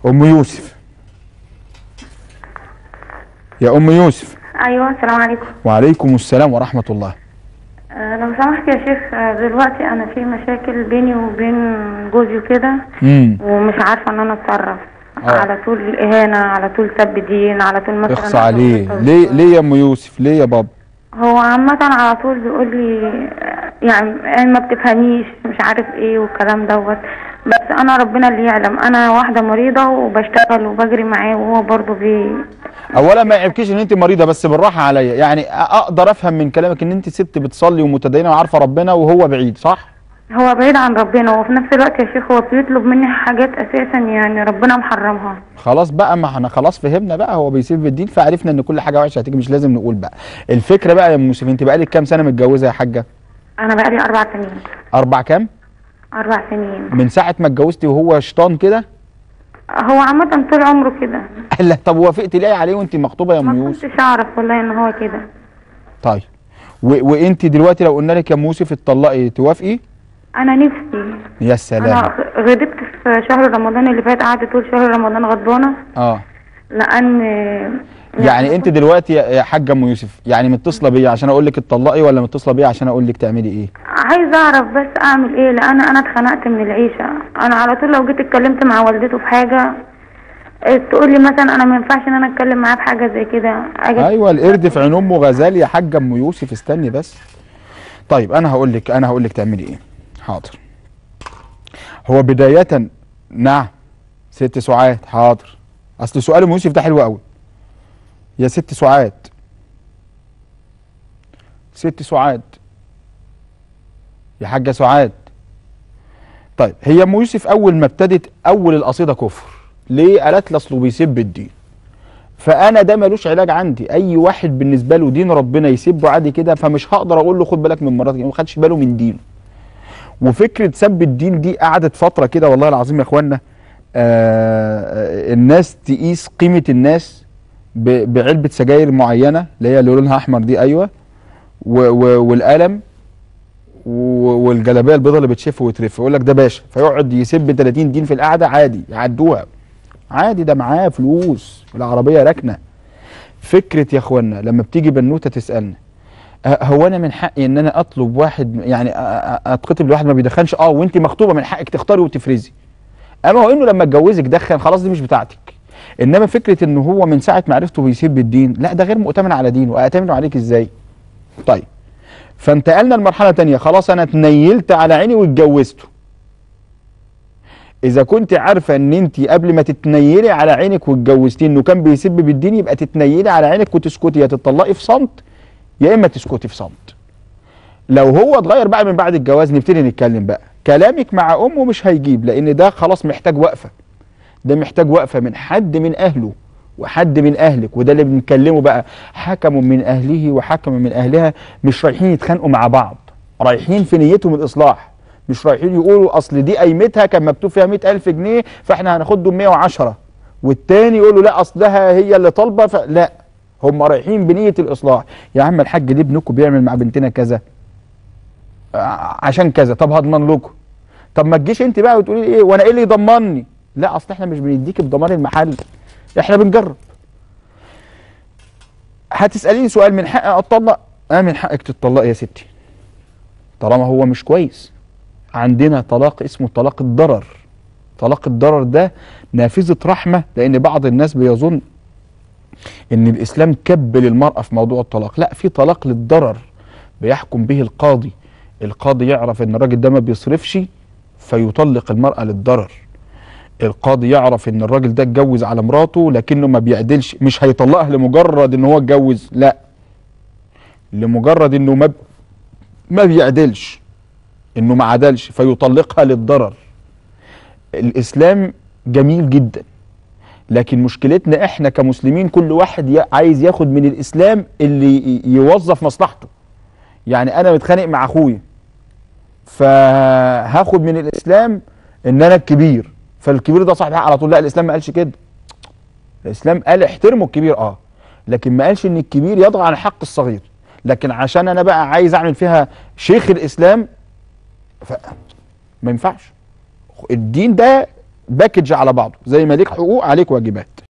ام يوسف. يا ام يوسف. ايوه السلام عليكم. وعليكم السلام ورحمه الله. لو سمحت يا شيخ، دلوقتي انا في مشاكل بيني وبين جوزي وكده، ومش عارفه ان انا اتصرف. على طول اهانه، على طول سب دين، على طول مثلا اخصى عليه. ليه يا ام يوسف؟ ليه يا بابا؟ هو عامه على طول بيقول لي يعني ما بتفهميش مش عارف ايه والكلام دوت. بس انا ربنا اللي يعلم، انا واحده مريضه وبشتغل وبجري معاه وهو برضه اولا ما يعيبكيش ان انت مريضه، بس بالراحه عليا. يعني اقدر افهم من كلامك ان انت ست بتصلي ومتدينه وعارفه ربنا وهو بعيد، صح؟ هو بعيد عن ربنا، وفي نفس الوقت يا شيخ هو بيطلب مني حاجات اساسا يعني ربنا محرمها. خلاص بقى، ما احنا خلاص فهمنا بقى، هو بيسيب في الدين فعرفنا ان كل حاجه وحشه هتيجي، مش لازم نقول بقى. الفكره بقى يا ام يوسف، انت بقالك كام سنه متجوزه يا حاجه؟ انا بقالي 4 سنين. 4 كام؟ 4 سنين. من ساعه ما اتجوزتي وهو شيطان كده؟ هو عامه طول عمره كده. لا طب وافقتي ليه عليه وانت مخطوبه يا ام يوسف؟ ما كنتش اعرف والله ان هو كده. طيب وانت دلوقتي لو قلنا لك يا ام يوسف اتطلقي توافقي؟ انا نفسي. يا سلام. انا غضبت في شهر رمضان اللي فات، قعدت طول شهر رمضان غضبانه. لان يعني انت دلوقتي يا حاجه ام يوسف يعني متصله بيا عشان اقول لك اتطلقي، ولا متصله بيا عشان اقول لك تعملي ايه؟ عايزه اعرف بس اعمل ايه، لان انا اتخنقت من العيشه. انا على طول لو جيت اتكلمت مع والدته في حاجه تقول لي مثلا انا ما ينفعش ان انا اتكلم معاه في حاجه زي كده. ايوه القرد في عين امه غزال يا حاجه ام يوسف، استني بس. طيب انا هقول لك تعملي ايه. حاضر. هو بدايه نعم ست سعاد. حاضر. اصل سؤال ام يوسف ده حلو قوي يا ست سعاد. ست سعاد يا حاجه سعاد. طيب هي ام يوسف اول ما ابتدت اول القصيده كفر. ليه؟ قالت لي اصله بيسب الدين. فانا ده ملوش علاج عندي. اي واحد بالنسبه له دين ربنا يسبه عادي كده، فمش هقدر اقول له خد بالك من مراتك، ما خدش باله من دينه. وفكره سب الدين دي قعدت فتره كده والله العظيم يا اخوانا. الناس تقيس قيمه الناس بعلبه سجاير معينه اللي هي اللي لونها احمر دي، ايوه، والقلم والجلابيه البيضاء اللي بتشف وترف، يقول لك ده باشا، فيقعد يسب 30 دين في القعده عادي، يعدوها عادي، ده معاه فلوس والعربيه راكنه. فكره يا اخوانا لما بتيجي بنوته تسالنا هو انا من حقي ان انا اطلب واحد يعني اتخطب لواحد ما بيدخنش؟ وانت مخطوبه من حقك تختاري وتفرزي. اما هو انه لما اتجوزك دخن خلاص دي مش بتاعتك. انما فكره ان هو من ساعه ما عرفته بيسب الدين، لا ده غير مؤتمن على دينه، واتمنه عليك ازاي؟ طيب فانتقلنا لمرحله ثانيه، خلاص انا اتنيلت على عيني واتجوزته. اذا كنت عارفه ان انت قبل ما تتنيلي على عينك واتجوزتيه انه كان بيسب بالدين، يبقى تتنيلي على عينك وتسكتي، يا تطلقي في صمت يا اما تسكتي في صمت. لو هو اتغير بقى من بعد الجواز نبتدي نتكلم بقى. كلامك مع امه مش هيجيب، لان ده خلاص محتاج وقفه. ده محتاج وقفه من حد من اهله وحد من اهلك، وده اللي بنتكلمه بقى. حكم من اهله وحكم من اهلها، مش رايحين يتخانقوا مع بعض، رايحين في نيتهم الاصلاح. مش رايحين يقولوا اصل دي قيمتها كان مكتوب فيها 100,000 جنيه فاحنا هناخدهم 110، والتاني يقول له لا اصلها هي اللي طالبه، لا، هم رايحين بنيه الاصلاح. يا عم الحاج ليه ابنكم بيعمل مع بنتنا كذا؟ عشان كذا. طب هضمن لكم. طب ما تجيش انت بقى وتقولي ايه وانا ايه اللي يضمني؟ لا اصل احنا مش بنديك بضمان المحل، احنا بنجرب. هتساليني سؤال، من حقي اطلق؟ من حقك تطلقي يا ستي طالما هو مش كويس. عندنا طلاق اسمه طلاق الضرر. طلاق الضرر ده نافذة رحمة، لأن بعض الناس بيظن إن الإسلام كبل المرأة في موضوع الطلاق. لا، في طلاق للضرر بيحكم به القاضي. القاضي يعرف إن الراجل ده ما بيصرفش فيطلق المرأة للضرر. القاضي يعرف إن الراجل ده اتجوز على مراته لكنه ما بيعدلش، مش هيطلقها لمجرد إن هو اتجوز، لا، لمجرد إنه ما بيعدلش، إنه ما عدلش فيطلقها للضرر. الإسلام جميل جدا، لكن مشكلتنا احنا كمسلمين كل واحد عايز ياخد من الإسلام اللي يوظف مصلحته. يعني أنا متخانق مع أخويا فهاخد من الإسلام إن أنا الكبير، فالكبير ده صاحب حق على طول. لا، الإسلام ما قالش كده. الإسلام قال احترموا الكبير لكن ما قالش إن الكبير يضغى عن حق الصغير. لكن عشان أنا بقى عايز أعمل فيها شيخ الإسلام ما ينفعش. الدين ده باكج على بعضه، زي ما ليك حقوق عليك واجبات.